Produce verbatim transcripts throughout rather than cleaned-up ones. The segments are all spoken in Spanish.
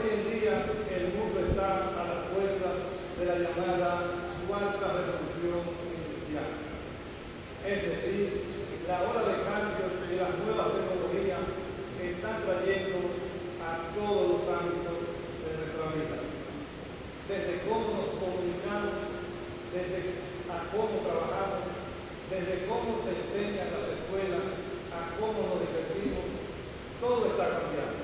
en día el mundo está a la puerta de la llamada cuarta revolución industrial. Es decir, la ola de cambios de las nuevas tecnologías están trayendo a todos los ámbitos de nuestra vida. Desde cómo nos comunicamos, desde a cómo trabajamos, desde cómo se enseña en las escuelas, a cómo nos divertimos, todo está cambiando.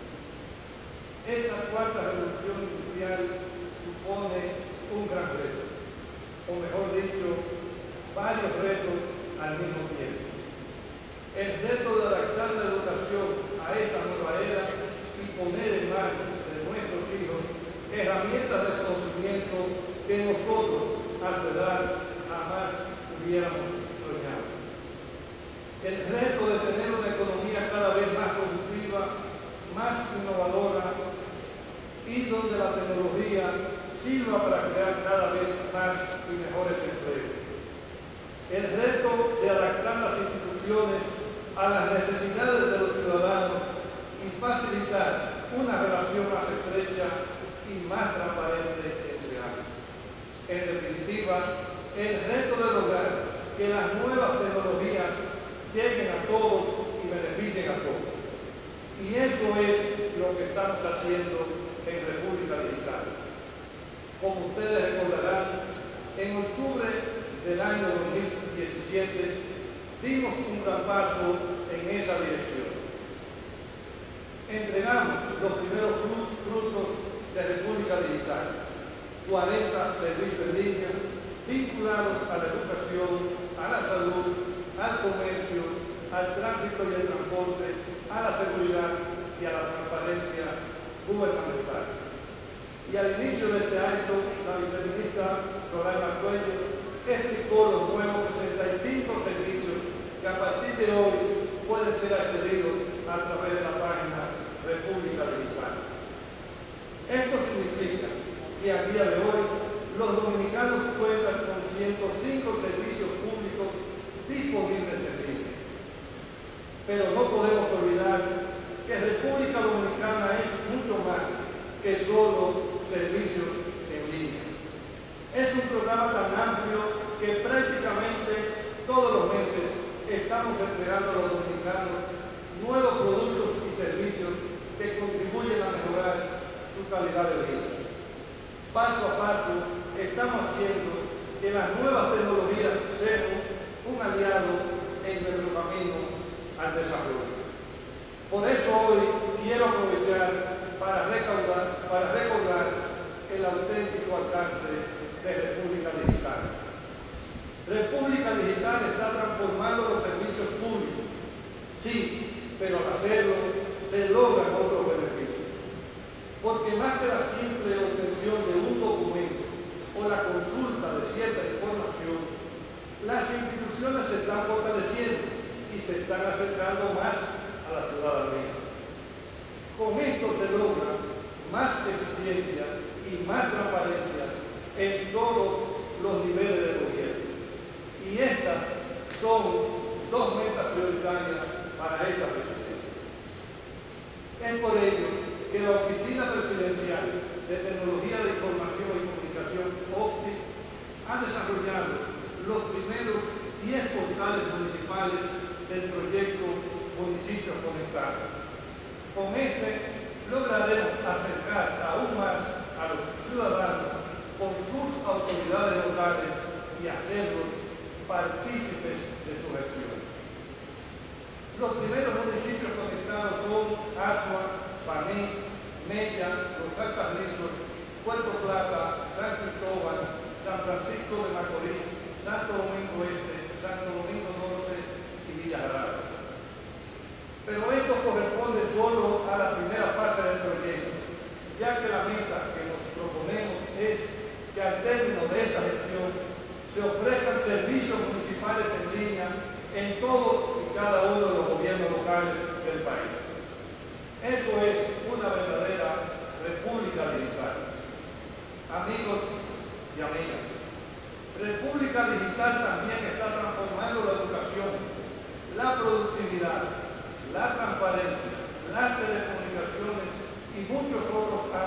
Esta cuarta revolución industrial supone un gran reto, o mejor dicho, varios retos al mismo tiempo. El reto de adaptar la educación a esta nueva era y poner en manos de nuestros hijos herramientas de conocimiento que nosotros a su edad jamás hubiéramos soñado. El reto de tener una economía cada vez más productiva, más innovadora y donde la tecnología sirva para crear cada vez más y mejores empleos. El reto de adaptar las instituciones a las necesidades de los ciudadanos y facilitar una relación más estrecha y más transparente entre ambos. En definitiva, el reto de lograr que las nuevas tecnologías lleguen a todos y beneficien a todos. Y eso es lo que estamos haciendo en República Digital. Como ustedes recordarán, en octubre del año dos mil diecisiete dimos un gran paso en esa dirección. Entregamos los primeros frutos de República Digital, cuarenta servicios en línea vinculados a la educación, a la salud, al comercio, al tránsito y al transporte, a la seguridad y a la transparencia gubernamental. Y al inicio de este acto, la viceministra Roraima Cuello explicó los nuevos sesenta y cinco servicios que a partir de hoy pueden ser accedidos a través de la página República Digital. Esto significa que a día de hoy los dominicanos cuentan con ciento cinco servicios públicos disponibles en línea. Pero no podemos olvidar que República Dominicana es mucho más que solo servicios en línea. Es un programa tan amplio que prácticamente todos los meses estamos entregando a los dominicanos nuevos productos y servicios que contribuyen a mejorar su calidad de vida. Paso a paso estamos haciendo que las nuevas tecnologías sean un aliado en nuestro camino al desarrollo. Por eso hoy quiero aprovechar para recordar, para recordar el auténtico alcance de República Digital. República Digital está transformando los servicios públicos, sí, pero al hacerlo se logran otros beneficios. Porque más que la simple obtención de un documento o la consulta de cierta información, las instituciones se están fortaleciendo y se están acercando más a la ciudadanía. Con esto se logra más eficiencia y más transparencia en todos los niveles de gobierno. Y estas son dos metas prioritarias para esta presidencia. Es por ello que la Oficina Presidencial de Tecnología de Información y Comunicación, O P T I, ha desarrollado los primeros diez portales municipales del proyecto Municipios Conectados. Con este lograremos acercar aún más a los ciudadanos con sus autoridades locales y hacerlos partícipes de su gestión. Los primeros municipios conectados son Asua, Baní, Mella, Los Alcarrizos, Puerto Plata, San Cristóbal, San Francisco de Macorís, Santo Domingo Este, Santo Domingo Norte y Villa Jarabe. Pero esto corresponde solo a la primera fase del proyecto, ya que la meta que nos proponemos es que al término de esta gestión se ofrezcan servicios municipales en línea en todos y cada uno de los gobiernos locales del país. Eso es una verdadera República Digital. Amigos y amigas, República Digital también está transformando la educación, la productividad, la transparencia, las telecomunicaciones y muchos otros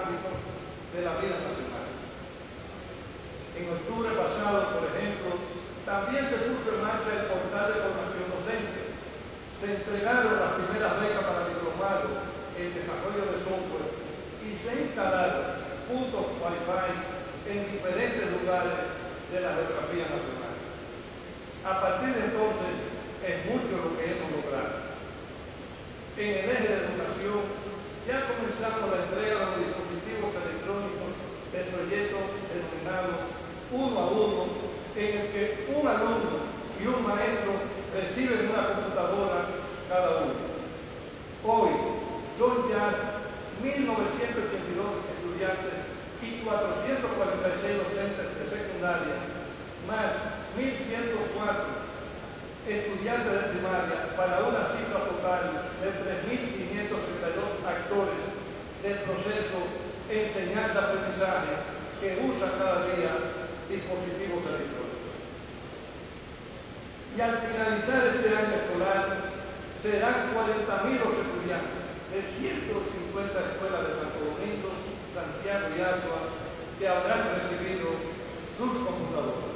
desarrollo de software y se instalaron puntos Wi-Fi en diferentes lugares de la geografía nacional. A partir de entonces, es mucho lo que hemos logrado. En el eje de educación, ya comenzamos la entrega de los dispositivos electrónicos del proyecto denominado Uno a Uno, en el que un alumno y un maestro reciben una computadora cada uno. Hoy son ya mil novecientos ochenta y dos estudiantes y cuatrocientos cuarenta y seis docentes de secundaria, más mil ciento cuatro estudiantes de primaria, para una cifra total de tres mil quinientos treinta y dos actores del proceso de enseñanza-aprendizaje que usan cada día dispositivos electrónicos. Y al finalizar este año escolar, serán cuarenta mil los estudiantes de ciento cincuenta escuelas de Santo Domingo, Santiago y Azua que habrán recibido sus computadoras.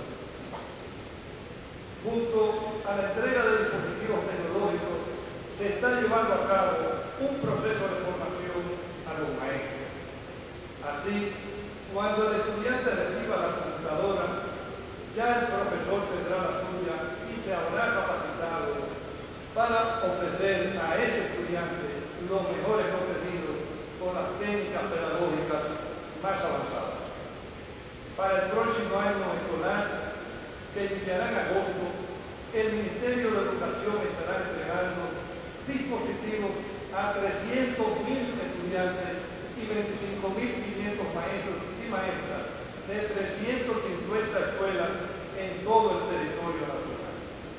Junto a la entrega de dispositivos tecnológicos, se está llevando a cabo un proceso de formación a los maestros. Así, cuando el estudiante reciba la computadora, ya el profesor tendrá la suya y se habrá capacitado para ofrecer a ese estudiante los mejores contenidos con las técnicas pedagógicas más avanzadas. Para el próximo año escolar, que iniciará en agosto, el Ministerio de Educación estará entregando dispositivos a trescientos mil estudiantes y veinticinco mil quinientos maestros y maestras de trescientas cincuenta escuelas en todo el territorio nacional.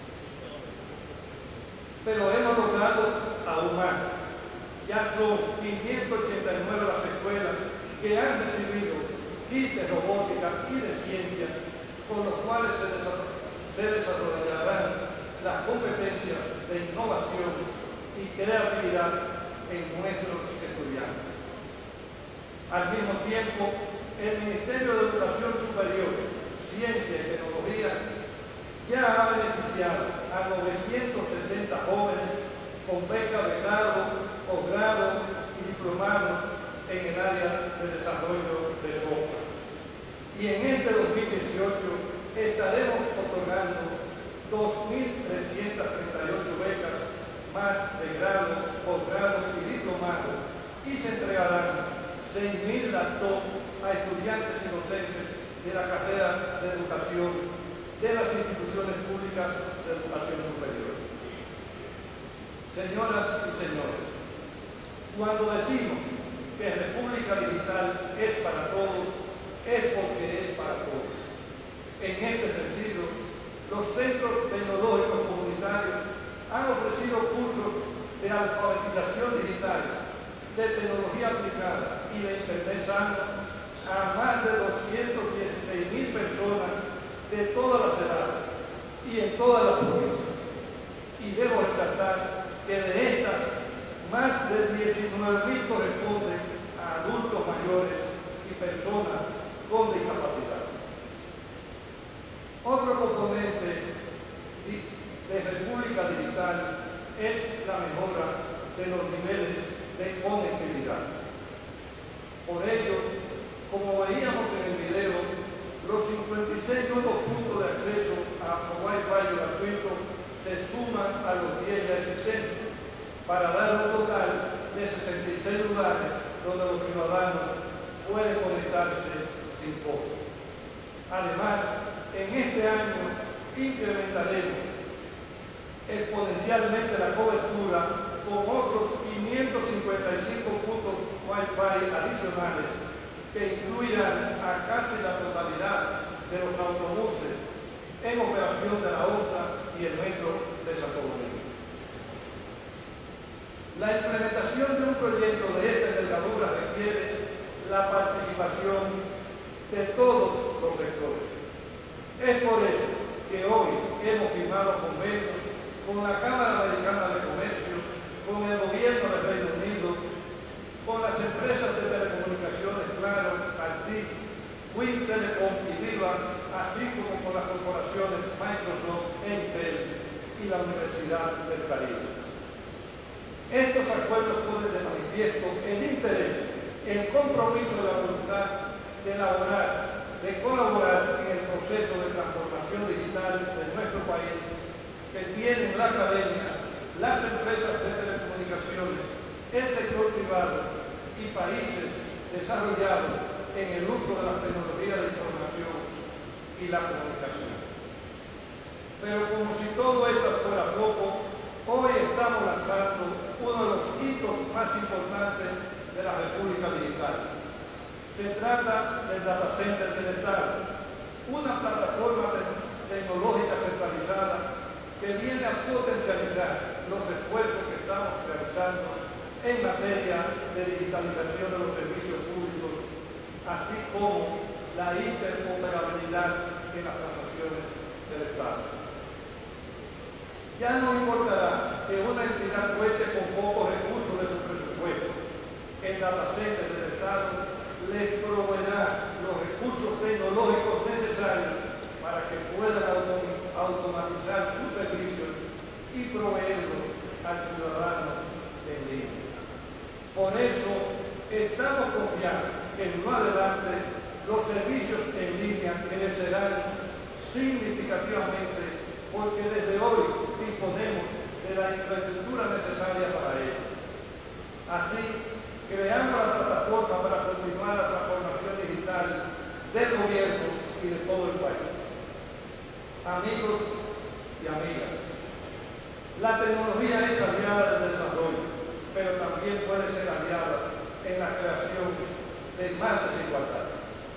Pero hemos logrado aún más. Ya son quinientas ochenta y nueve las escuelas que han recibido kits de robótica y de ciencias, con los cuales se, desarroll se desarrollarán las competencias de innovación y creatividad en nuestros estudiantes. Al mismo tiempo, el Ministerio de Educación Superior, Ciencia y Tecnología ya ha beneficiado a novecientos sesenta jóvenes con beca de grado, posgrado y diplomado en el área de desarrollo de software. Y en este dos mil dieciocho estaremos otorgando dos mil trescientas treinta y ocho becas más de grado, posgrado y diplomado, y se entregarán seis mil laptops a estudiantes y docentes de la carrera de educación de las instituciones públicas de educación superior. Señoras y señores, cuando decimos que República Digital es para todos, es porque es para todos. En este sentido, los centros tecnológicos comunitarios han ofrecido cursos de alfabetización digital, de tecnología aplicada y de Internet sano a más de doscientas dieciséis mil personas de todas las edades y en todas las provincias. Y debo resaltar que de estas, más de diecinueve mil corresponden a adultos mayores y personas con discapacidad. Otro componente de República Digital es la mejora de los niveles de conectividad. Por ello, como veíamos en el video, los cincuenta y seis nuevos puntos de acceso a Wi-Fi gratuito se suman a los diez ya existentes, para dar un total de sesenta y seis lugares donde los ciudadanos pueden conectarse sin costo. Además, en este año incrementaremos exponencialmente la cobertura con otros quinientos cincuenta y cinco puntos Wi-Fi adicionales que incluirán a casi la totalidad de los autobuses en operación de la O S A y el metro de Santo Domingo. La implementación de un proyecto de esta envergadura requiere la participación de todos los sectores. Es por eso que hoy hemos firmado convenios con la Cámara Americana de Comercio, con el gobierno del Reino Unido, con las empresas de telecomunicaciones Claro, Altice, Wind Telecom y Viva, así como con las corporaciones Microsoft e Intel y la Universidad del Caribe. Estos acuerdos ponen de manifiesto el interés, el compromiso de la voluntad de elaborar, de colaborar en el proceso de transformación digital de nuestro país que tienen la academia, las empresas de telecomunicaciones, el sector privado y países desarrollados en el uso de las tecnologías de información y la comunicación. Pero como si todo esto fuera poco, hoy estamos lanzando uno de los hitos más importantes de la República Digital. Se trata del Data Center del Estado, una plataforma te tecnológica centralizada que viene a potencializar los esfuerzos que estamos realizando en materia de digitalización de los servicios públicos, así como la interoperabilidad en las transacciones del Estado. Ya no importará que una entidad cuente con pocos recursos de su presupuesto. El Data Center del Estado les proveerá los recursos tecnológicos necesarios para que puedan autom automatizar sus servicios y proveerlos al ciudadano en línea. Por eso, estamos confiados que en más adelante los servicios en línea crecerán significativamente porque desde hoy disponemos de la infraestructura necesaria para ello. Así, creamos la plataforma para continuar la transformación digital del gobierno y de todo el país. Amigos y amigas, la tecnología es aliada del desarrollo, pero también puede ser aliada en la creación de más desigualdad.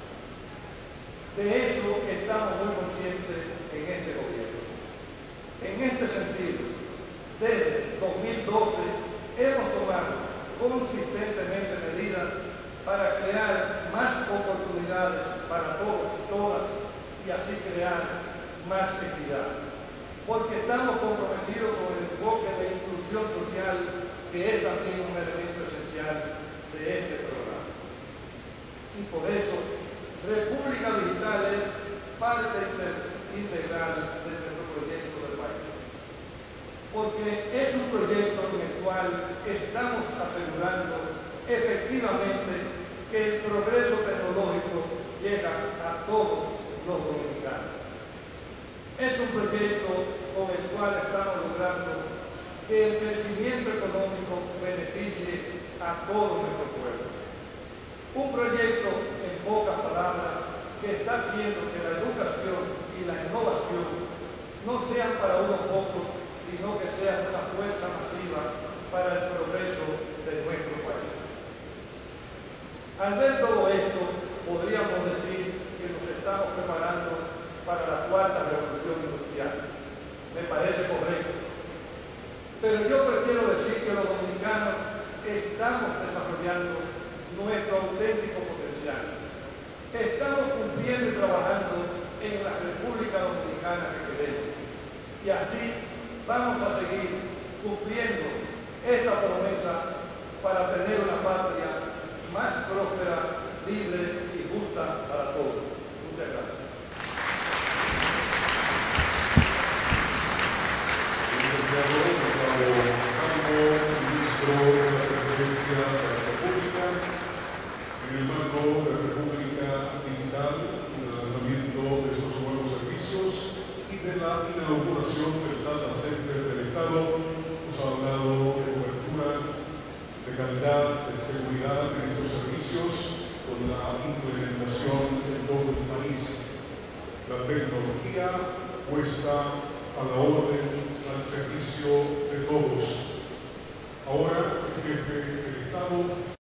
De eso estamos muy conscientes en este gobierno. En este sentido, desde dos mil doce hemos tomado consistentemente medidas para crear más oportunidades para todos y todas y así crear más equidad. Porque estamos comprometidos con el enfoque de inclusión social, que es también un elemento esencial de este programa. Y por eso, República Digital es parte integral de nuestro proyecto del país. Porque es un proyecto en el cual estamos asegurando efectivamente que el progreso tecnológico llega a todos los dominicanos. Es un proyecto con el cual estamos logrando que el crecimiento económico beneficie a todo nuestro pueblo. Un proyecto, en pocas palabras, que está haciendo que la educación y la innovación no sean para unos pocos, sino que sean una fuerza masiva para el progreso de nuestro país. Al ver todo esto, podríamos decir que nos estamos preparando para la cuarta revolución industrial. Me parece correcto. Pero yo prefiero decir que los dominicanos estamos desarrollando nuestro auténtico potencial. Estamos cumpliendo y trabajando en la República Dominicana que queremos. Y así vamos a seguir cumpliendo esta promesa para tener una patria más próspera, libre y justa para todos. Muchas gracias. Ministro de la Presidencia de la República, en el marco de la República Digital, el lanzamiento de estos nuevos servicios y de la inauguración del Data Center del Estado, nos ha hablado de cobertura, de calidad, de seguridad en estos servicios, con la implementación en todo el país. La tecnología puesta a la orden, al servicio de todos. Ahora el jefe del Estado